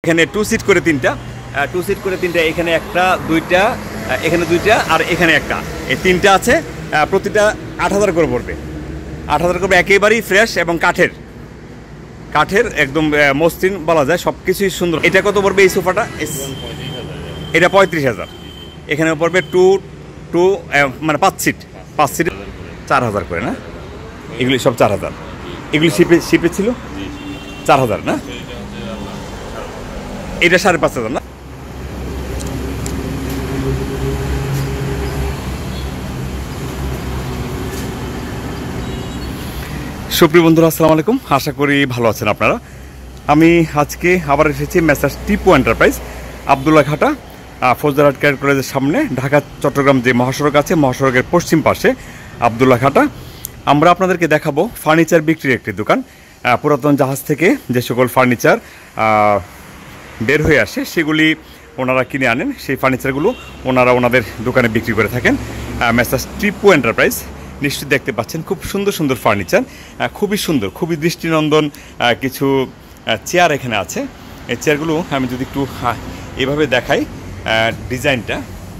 এখানে 2 সিট করে 3টা, 2 সিট করে 3টা, এখানে একটা, দুইটা, এখানে দুইটা, আর এখানে একটা, এই 3টা আছে। প্রতিটা 8000 করে পড়বে। 8000 করবে, একেবারেই ফ্রেশ এবং কাঠের একদম মসৃণ বলা যায়, সব কিছুই সুন্দর। এটা কত পড়বে এই সোফাটা? এটা 35000। এখানে পড়বে 2 মানে 5 সিট 4000 করে না? এগুলি সব 4000। এগুলি শিপে ছিল 4000 না? এটা 5500 না? সুপ্রিয় বন্ধুরা, আসসালামু আলাইকুম। আশা করি ভালো আছেন আপনারা। আমি আজকে আবার এসেছি মেসার্স টিপু এন্টারপ্রাইজ, আবদুল্লাহ ঘাটা, ফৌজদারহাট ক্যাডেট কলেজের সামনে, ঢাকা চট্টগ্রাম যে মহাসড়ক আছে, মহাসড়কের পশ্চিম পাশে আবদুল্লাহ ঘাটা। আমরা আপনাদেরকে দেখাবো ফার্নিচার বিক্রির একটি দোকান। পুরাতন জাহাজ থেকে যে সকল ফার্নিচার বের হয়ে আসে সেগুলি ওনারা কিনে আনেন, সেই ফার্নিচারগুলো ওনারা ওনাদের দোকানে বিক্রি করে থাকেন। মেসার্স টিপু এন্টারপ্রাইজ, নিশ্চয়ই দেখতে পাচ্ছেন খুব সুন্দর সুন্দর ফার্নিচার, খুবই সুন্দর, খুবই দৃষ্টিনন্দন কিছু চেয়ার এখানে আছে। এই চেয়ারগুলো আমি যদি একটু এভাবে দেখাই, ডিজাইনটা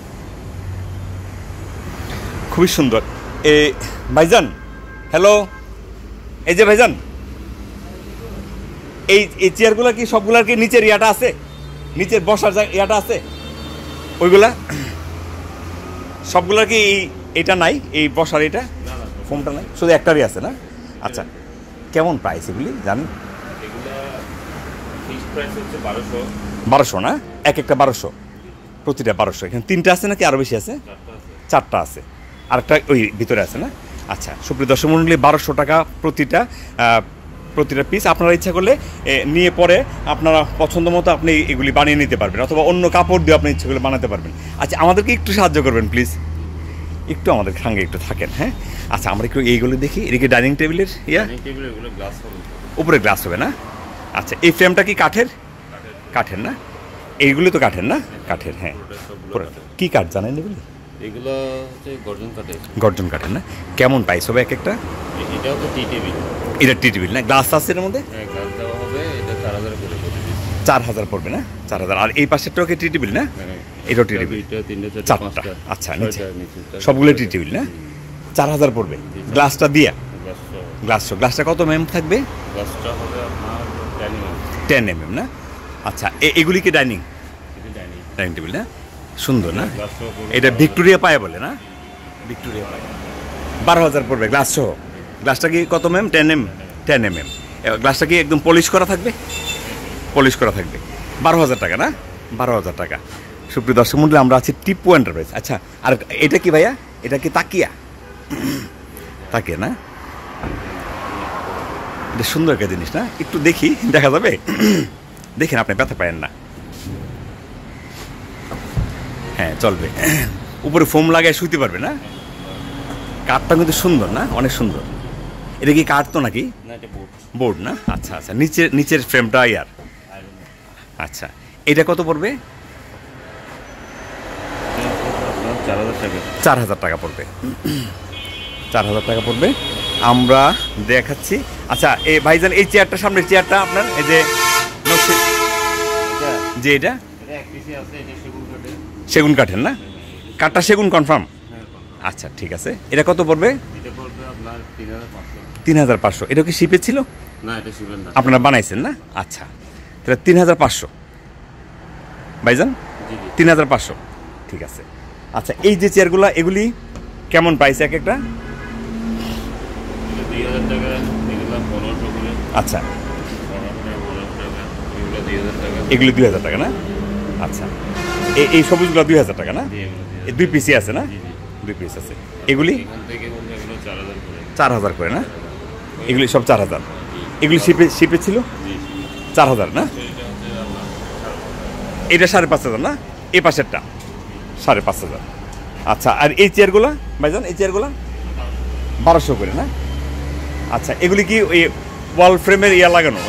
খুবই সুন্দর। ভাইজান, হ্যালো, এই যে ভাইজান, এই চেয়ারগুলো কি সবগুলার কি নিচের ইয়াটা আছে? নিচের বসার ইয়াটা আছে? ওইগুলা সবগুলার কি এটা নাই? এই বসার এটা ফোমটা নাই, শুধু একটারই আছে না? আচ্ছা, কেমন প্রাইস এগুলি জানেন? 1200 না? এক একটা 1200, প্রতিটা 1200। এখানে 3টা আছে নাকি আরও বেশি আছে? 4টা আছে, আরেকটা ওই ভিতরে আছে না? আচ্ছা, সুপ্রিয় দর্শক মণ্ডলী, 1200 টাকা প্রতিটা পিস। আপনারা ইচ্ছা করলে নিয়ে পরে আপনারা পছন্দ মতো আপনি এগুলি বানিয়ে নিতে পারবেন, অথবা অন্য কাপড় দিয়ে আপনি ইচ্ছা করলে বানাতে পারবেন। আচ্ছা, আমাদেরকে একটু সাহায্য করবেন প্লিজ, একটু আমাদের সঙ্গে একটু থাকেন। হ্যাঁ, আচ্ছা, আমরা একটু এইগুলো দেখি। এদিকে ডাইনিং টেবিলের উপরে গ্লাস হবে না? আচ্ছা, এই ফ্রেমটা কি কাঠের না? এইগুলো তো কাঠের না? কাঠের, হ্যাঁ। কি কাঠ জানেন এগুলি? এগুলো হচ্ছে গর্জন কাঠের না? কেমন প্রাইস হবে এক একটা? এটাও তো টি টেবিল। এটা টি টেবিল না? গ্লাস আছে এর মধ্যে? হ্যাঁ, গ্লাস দেওয়া হবে। এটা 4000 করে পড়বে। 4000 পড়বে না? 4000। আর এই পাশেরটাও কি টি টেবিল না? এটাও টি টেবিল। এটা 3টা 4টা। আচ্ছা, নিচে সবগুলো টি টেবিল না? 4000 পড়বে গ্লাসটা দিয়া? গ্লাসটা কত এমএম থাকবে? গ্লাসটা হবে আপনার 10 mm না? আচ্ছা, এগুলি কি ডাইনিং টেবিল না? সুন্দর না? এটা ভিক্টোরিয়া পায়ে বলে না? ভিক্টোরিয়া পায়ে 12000 পড়বে গ্লাস সহ। গ্লাসটা কি কত এমএম? 10 mm। গ্লাসটা কি একদম পলিশ করা থাকবে? পলিশ করা থাকবে। 12000 টাকা না? 12000 টাকা। সুপ্রিয় দর্শক মণ্ডলী, আমরা আছি টিপু এন্টারপ্রাইজ। আচ্ছা, আর এটা কি ভাইয়া? এটা কি তাকিয়া না? এটা সুন্দর একটা জিনিস না? একটু দেখি, দেখা যাবে? দেখেন, আপনি ব্যথা পায়েন না? হ্যাঁ, চলবে। উপরে ফোম লাগায় শুইতে পারবে না? কাঠটা কিন্তু সুন্দর না? অনেক সুন্দর। এটা কি কাঠ তো নাকি? বোর্ড না? আচ্ছা আচ্ছা, নিচের ফ্রেমটা ইয়ার। আচ্ছা, এটা কত পড়বে? 4000 টাকা পড়বে। 4000 টাকা পড়বে। আমরা দেখাচ্ছি। আচ্ছা, এই ভাইজান, এই চেয়ারটা, সামনের চেয়ারটা আপনার, এই যে এটা সেগুন কাঠের না? কাঠটা সেগুন কনফার্ম? আচ্ছা, ঠিক আছে। এটা কত পড়বে? 3500। এটা কি শিপে ছিল? না, এটা শিপে না, আপনারা বানাইছেন না? আচ্ছা, তাহলে 3500 ভাইজান, 3500। ঠিক আছে। আচ্ছা, এই যে চেয়ারগুলো, এগুলি কেমন প্রাইস এক একটা? 2000 টাকা। এগুলো 1500 করে। আচ্ছা, 2000 টাকা। এগুলি 2000 টাকা না? আচ্ছা, এই সবুজগুলো 2000 টাকা না? এই 2 পিসই আছে না? 2 পিস আছে। এগুলি 4000 করে না? এগুলি সব 4000। এগুলি শিপে ছিল 4000 না? এটা 5500 না? এই পাশেরটা 5500। আচ্ছা, আর এই চেয়ারগুলো ভাইজান, এই চেয়ারগুলো 1200 করে না? আচ্ছা, এগুলি কি ওই ওয়াল ফ্রেমের ইয়া লাগানো,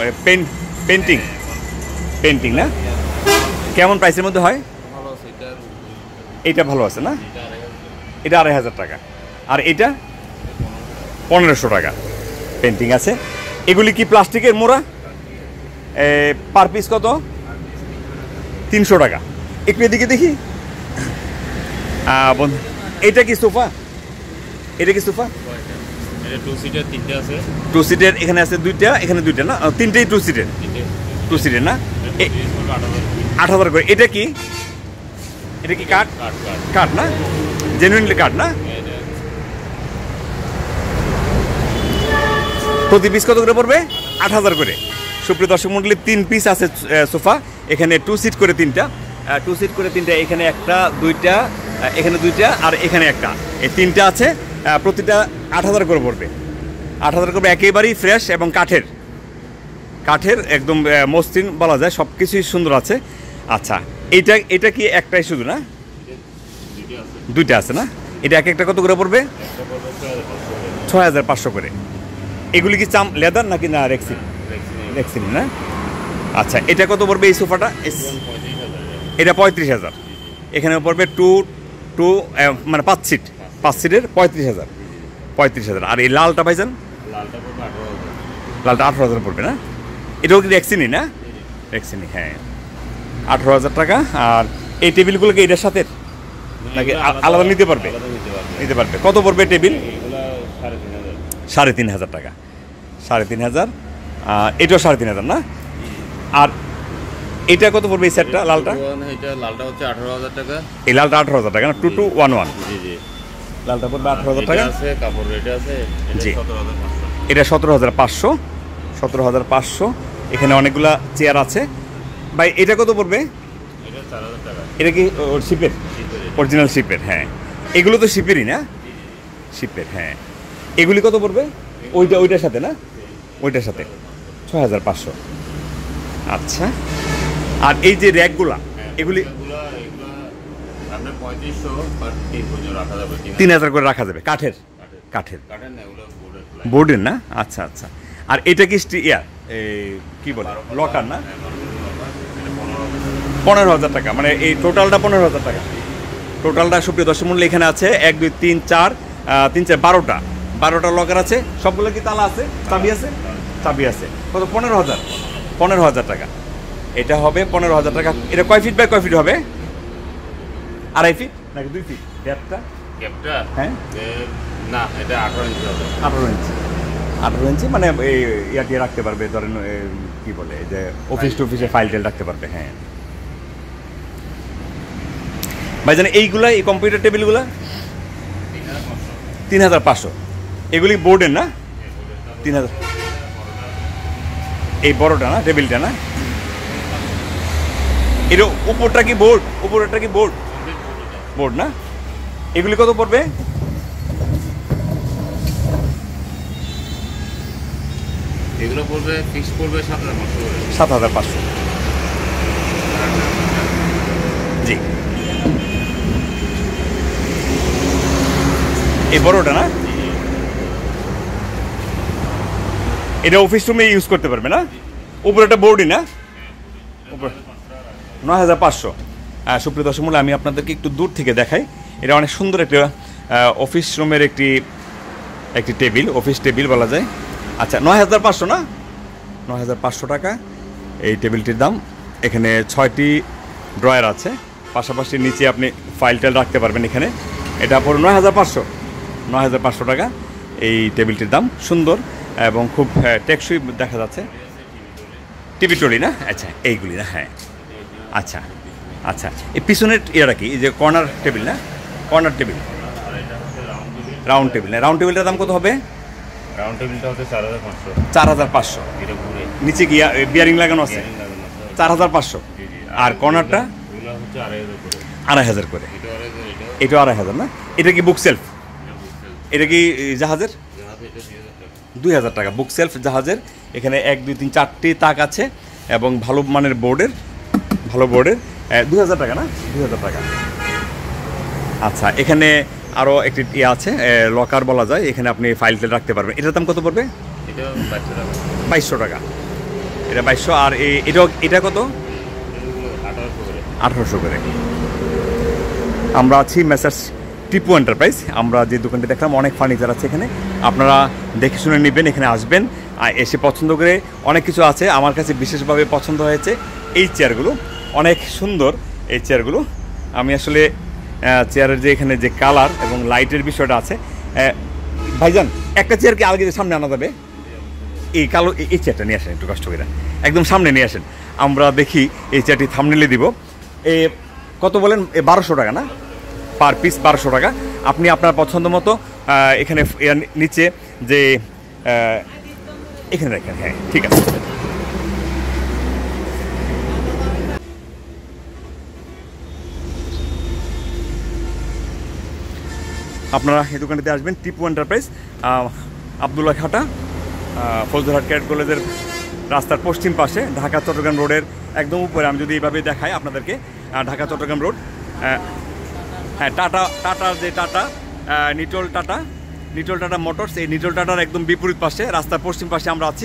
পেন্টিং না? কেমন প্রাইসের মধ্যে হয়? এইটা ভালো আছে না? এটা 2500 টাকা। আর এটা 1500 টাকা। পেন্টিং আছে। এগুলি কি প্লাস্টিকের মোড়া? পার পিস কত? 300 টাকা। একটু এদিকে দেখি বন্ধু, এটা কি সোফা? এটা কি সোফা? এটা 2 সিটের 3টে আছে। 2 সিটের এখানে আছে 2টা, এখানে 2টা না, 3টেই 2 সিটের। 2 সিটের না, 8,000 করে। এটা কি? এটা কি কাঠ? কাঠ না, জেনুইনলি কাঠ না? প্রতি পিস কত করে পড়বে? 8,000 করে। সুপ্রিয় দর্শক মণ্ডলী, 3 পিস আছে সোফা, এখানে 2 সিট করে 3টা, 2 সিট করে 3টা, এখানে একটা, 2টা, এখানে 2টা, আর এখানে একটা, এই 3টা আছে। প্রতিটা 8,000 করে পড়বে। 8,000 করবে, একেবারেই ফ্রেশ এবং কাঠের, কাঠের একদম মসৃণ বলা যায়, সব কিছুই সুন্দর আছে। আচ্ছা, এটা কি একটাই শুধু না? 2টা আছে না? এটা এক একটা কত করে পড়বে? 6,500 করে। এগুলি কি চাম লেদার নাকি না রেক্সিন? রেক্সিন না? আচ্ছা, এটা কত পড়বে এই সোফাটা? এটা 35,000। এখানে পড়বে টু মানে 5 সিট, 5 সিটের 35,000। আর এই লালটা ভাইজান? লালটা 18,000 পড়বে না? এটাও কি রেক্সিনই না? রেক্সিনই, হ্যাঁ। 18,000 টাকা। আর এই টেবিলগুলোকে এটার সাথে নাকি আলাদা নিতে পারবে? নিতে পারবে। কত পড়বে টেবিল? 3,500 টাকা। 3,500। এটাও 3,500 না? আর এটা কত পড়বে এই সেটটা লালটা? লালটা হচ্ছে 18,000 টাকা। এই লালটা 18,000 টাকা না? 2211। জি জি, লালটা পড়বে 18,000 টাকা। আছে কাপড় রেট আছে। জি, 17,500। এটা 17,500। 17,500। এখানে অনেকগুলা চেয়ার আছে। ভাই এটা কত পড়বে? এটা 4,000 টাকা। এটা কি শিপের? অরিজিনাল শিপের, হ্যাঁ। এগুলো তো শিপেরই না? শিপের, হ্যাঁ। এগুলি কত পড়বে? ওইটার সাথে না? ওইটার সাথে 6,500। আচ্ছা, আর এই যে র্যাকগুলা, এগুলি 3,000 করে রাখা যাবে। কাঠের? কাঠের, বোর্ডের না? আচ্ছা আচ্ছা। আর এটা কি কি বলে লকার না? 15,000 টাকা। মানে এই টোটালটা 15,000 টাকা। টোটালটা সুপ্রিয় দর্শক মূল্য এখানে আছে 1 2 3 4 3 4 12টা লকার আছে। সবগুলো কি তালা আছে? চাবি আছে? চাবি আছে। কত? 15,000 টাকা। এটা হবে 15,000 টাকা। এটা কয় ফিট বাই কয় ফিট হবে? 2.5 ফিট নাকি 2 ফিট? গ্যাপটা? হ্যাঁ, না, এটা 18 ইঞ্চি হবে। 18 ইঞ্চি। 18 ইঞ্চি মানে এই ইয়াটি রাখতে পারবে, ধরেন কি বলে যে অফিস টফিসে ফাইল টেল রাখতে পারবে, হ্যাঁ। ভাইজান এইগুলা, এই কম্পিউটার টেবিলগুলা 3,500। এগুলি বোর্ডের না? 3,000। এই বড়টা না, টেবিলটা না? এর উপরটা কি বোর্ড? উপরটা কি বোর্ড? বোর্ড না? এগুলি কত পড়বে? এগুলো পড়বে, ফিক্স পড়বে 7,500 করে। 7,500। জি, এই বড়টা না? এটা অফিস রুমে ইউজ করতে পারবে না? উপরে একটা বোর্ডই না? 9,500। সুপ্রিয় দর্শক মূল্য, আমি আপনাদেরকে একটু দূর থেকে দেখাই। এটা অনেক সুন্দর একটা অফিস রুমের একটি টেবিল, অফিস টেবিল বলা যায়। আচ্ছা, 9,500 না? 9,500 টাকা এই টেবিলটির দাম। এখানে 6টি ড্রয়ার আছে, পাশাপাশি নিচে আপনি ফাইল টাইল রাখতে পারবেন এখানে। এটা পড়ে 9,500 টাকা এই টেবিলটির দাম। সুন্দর এবং খুব টেকসই দেখা যাচ্ছে। টিভি টলি না? আচ্ছা, এইগুলি না? হ্যাঁ। আচ্ছা আচ্ছা, এই পিছনের ইয়েটা কি? এই যে কর্নার টেবিল না? কর্নার টেবিল, রাউন্ড টেবিল না? রাউন্ড টেবিলটার দাম কত হবে? রাউন্ড টেবিলটা হচ্ছে 4,500। 4,500। নিচে গিয়া বিয়ারিং লাগানো আছে? 4,500। আর কর্নারটা? 2,500 করে। এটা 2,500 না? এটা কি বুক সেলফ? এটা কি জাহাজের? 2,000 টাকা বুক সেলফ জাহাজের। এখানে 1 2 3 4টি তাক আছে এবং ভালো মানের বোর্ডের, 2,000 টাকা না? 2,000 টাকা। আচ্ছা, এখানে আরও একটি আছে, লকার বলা যায়। এখানে আপনি ফাইল টেল রাখতে পারবেন। এটার দাম কত পড়বে? এটা 2,200 টাকা। এটা 2,200। আর এটা কত? 1,800 করে। আমরা আছি মেসার্স টিপু এন্টারপ্রাইজ। আমরা যে দোকানটি দেখলাম, অনেক ফার্নিচার আছে এখানে। আপনারা দেখে শুনে নেবেন, এখানে আসবেন, এসে পছন্দ করে। অনেক কিছু আছে। আমার কাছে বিশেষভাবে পছন্দ হয়েছে এই চেয়ারগুলো। অনেক সুন্দর এই চেয়ারগুলো। আমি আসলে চেয়ারের যে এখানে যে কালার এবং লাইটের বিষয়টা আছে, ভাইজান একটা চেয়ারকে আগে সামনে আনা যাবে? এই কালো এই চেয়ারটা নিয়ে আসেন, একটু কষ্ট করে একদম সামনে নিয়ে আসেন, আমরা দেখি এই চেয়ারটি থাম্বনেইলে দিব। এ কত বলেন? 1200 টাকা না? পার পিস 1200 টাকা। আপনি আপনার পছন্দ মতো এখানে নিচে যে এখানে রাখেন। হ্যাঁ ঠিক আছে। আপনারা এই দোকানটিতে আসবেন, টিপু এন্টারপ্রাইজ, আবদুল্লাহ ঘাটা, ফৌজদারহাট ক্যাডেট কলেজের রাস্তার পশ্চিম পাশে, ঢাকা চট্টগ্রাম রোডের একদম উপরে। আমি যদি এইভাবে দেখাই আপনাদেরকে, ঢাকা চট্টগ্রাম রোড, হ্যাঁ টাটার যে নিটল টাটা মোটরস, এই নিটল টাটার একদম বিপরীত পাশে, রাস্তার পশ্চিম পাশে আমরা আছি।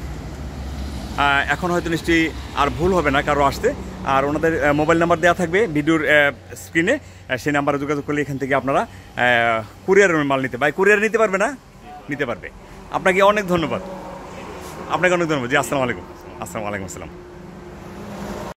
এখন হয়তো নিশ্চয়ই আর ভুল হবে না কারো আসতে। আর ওনাদের মোবাইল নাম্বার দেওয়া থাকবে ভিডিওর স্ক্রিনে, সেই নাম্বারে যোগাযোগ করলে এখান থেকে আপনারা কুরিয়ারের মাল নিতে, ভাই কুরিয়ার নিতে পারবে না? নিতে পারবে। আপনাকে অনেক ধন্যবাদ, জি আসসালামু আলাইকুম। আসসালামু আলাইকুম আসসালাম।